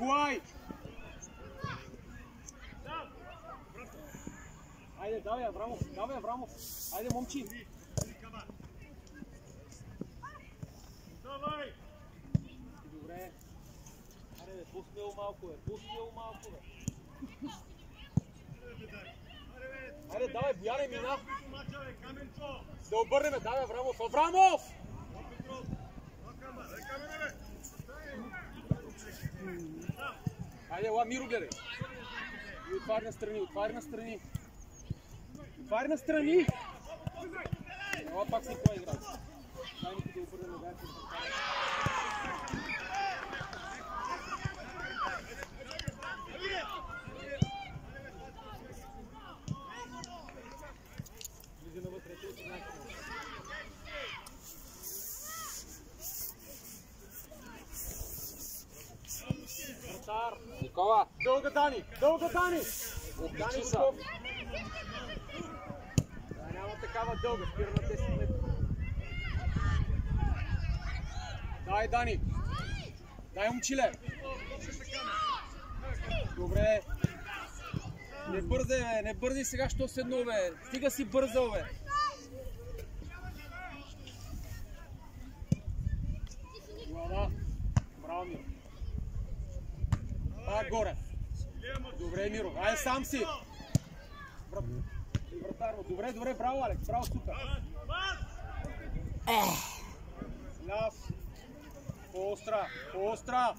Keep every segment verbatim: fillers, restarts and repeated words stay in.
Николай! Айде, давай, Аврамов, давай, Аврамов. Айде, момчи. Давай! Добре. Айде, пусмело малко, бе. Пусмело малко, бе. Айде, давай, Бояне, мина. Да обърнем, давай, Аврамов. Аврамов! Айде, ела, Миро, гледай. И отваря на страни, отваря на страни. Отваря на страни! Ела, пак си кой играч. Дай ми да обърнем, дай си. Влиза навътре, ти си знаеш. Никола! Дълга Дани! Дълга Дани! Отличи са! Да, няма такава дълга, спира на десет метра. Дай, Дани! Дай, момчиле! Добре! Не бързай, бе! Не бързай сега, що седно, бе! Стига си бързал, бе! Глава! Браво, Миро! А, горе! Добре, Миро! Ай, сам си! Вратарно! Добре, добре, браво, Алекс! Браво, супер! Ляв! По-остра! По-остра!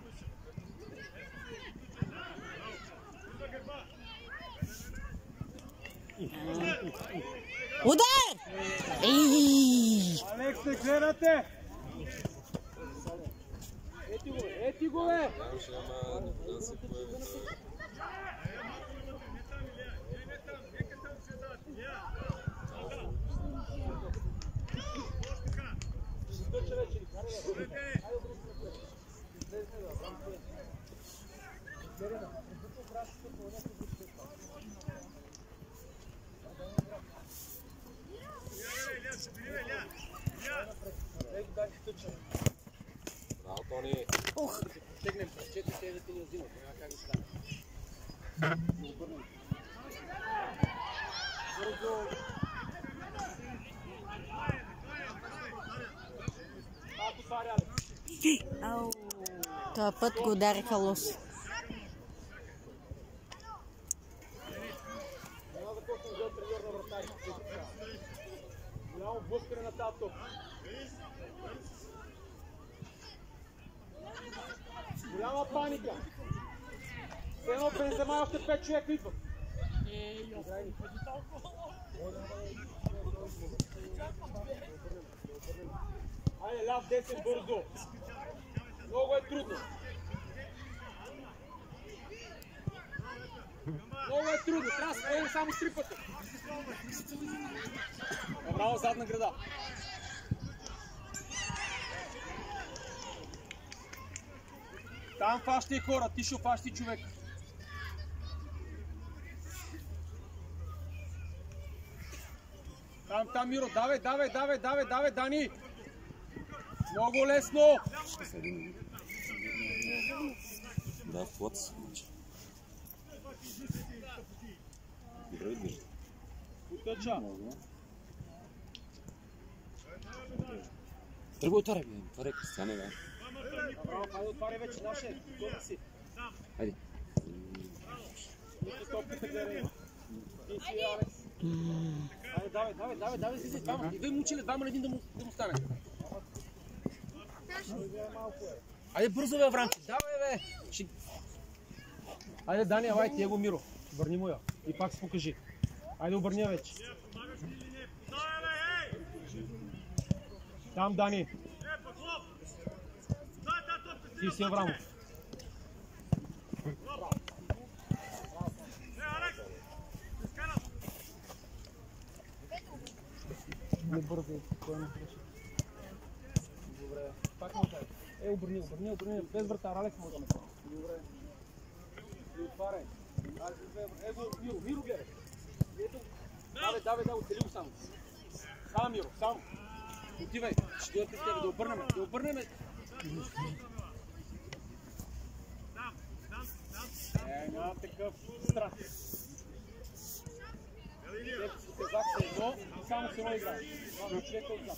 Удар! Ей! Алекс, не гледате! Ети го, ети го, бе! Браво, Тони! Ух! Стегнем през четири тези да ти не взимат, няма как да стане. Да обърнем. Бързо! Малко това рядо. Ау! Този път го удариха лоси. Няма да почне да бъде треньор на вратарите. Голямо блъскане на тази топ. Голяма паника. Все едно Бензема и още пет човека идват. Айде, ляв десен бързо. Много е трудно. Много е трудно. Трябва да се поеме само с три пъти. Браво, задна града. Там фащи хора, ти ще фащи човек. Там, там, Миро, давай, давай, давай, давай, давай, Дани! Много лесно! Да, плац. Добре, вижда. Потъча. Тръгва отваря, бе. Това е Кристияне, бе. Браво, хайде отваря вече, наше. Готов си. Хайде. Нито топката гледай. Ти си, Алекс. Айде, давай, давай, давай, давай, си, двама. Идвай момчиле, двама на един да му, да му стане. Айде бързо, бе, Аврамче, давай, бе. Ще... Айде, Дани, авай, ти е го Миро. Върни му я и пак се покажи. Айде, обърни вече. Там, Дани. Ти си, Аврамов. Не бързай, кой не слуша. Добре. Пак може. Е, обърни, обърни, обърни. Без вратар, Алекс може да ме прави. Добре. И отваряй. Его, Миро, Миро гледай. Ето. Давай, давай, да, оцели го само. Само, Миро, само. Отивай. Ще дойдат с тебе, да обърнем, да обърнем. такъв страх. Ето си казах се едно и само с едно играе. Това е човека отзад.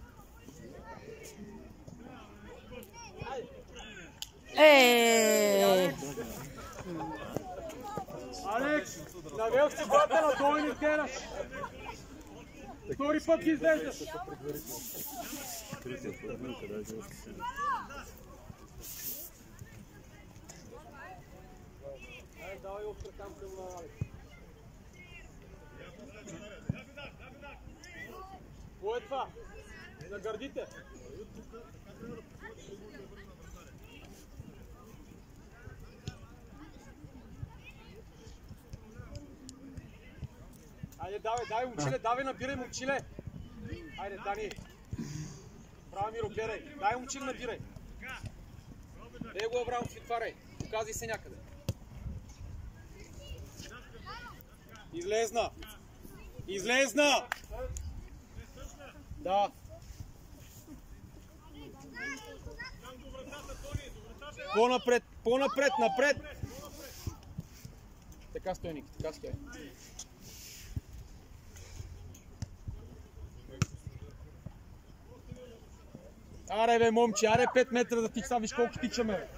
Е! Алекс, навел си бата на долу и не тераш. Втори път ги излезеш. Ай, давай опра там към Алекс. Какво е това? На гърдите. Айде, давай, давай, момчиле, давай, набирай, момчиле. Айде, Дани. Браво, Миро, гледай. Дай, момчиле, набирай. Ей го, Аврамов, отваряй. Показай се някъде. Излезна. Излезна! Да. По-напред, по-напред, напред! Така стой, Ники, така стой. Аре бе, момче, аре пет метра да ти са, виж колко тичаме, бе.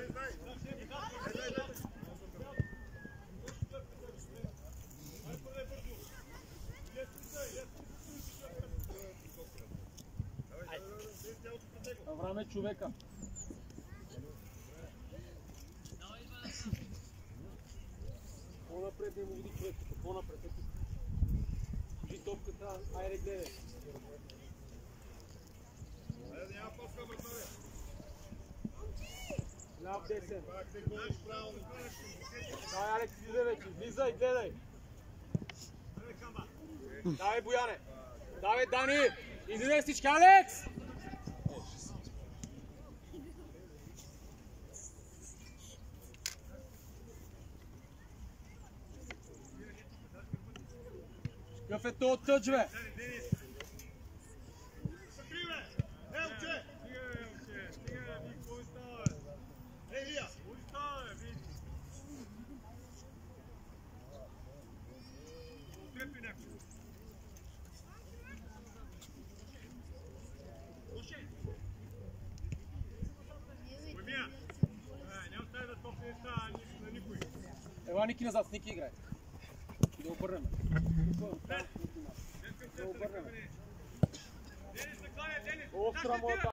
Аврам е човека. По-напред не му види човеката, по-напред. Кажи топката, айде гледай. Ляв десен. Давай, Алекс, излизай вече, излизай, гледай. Давай, Бояне. Давай, Дани. Излизай всички, Алекс! Какъв е този тъч, бе? Ела, Ники, назад, с Ники играй. Да обърнем. Да обърнем. Остра моята.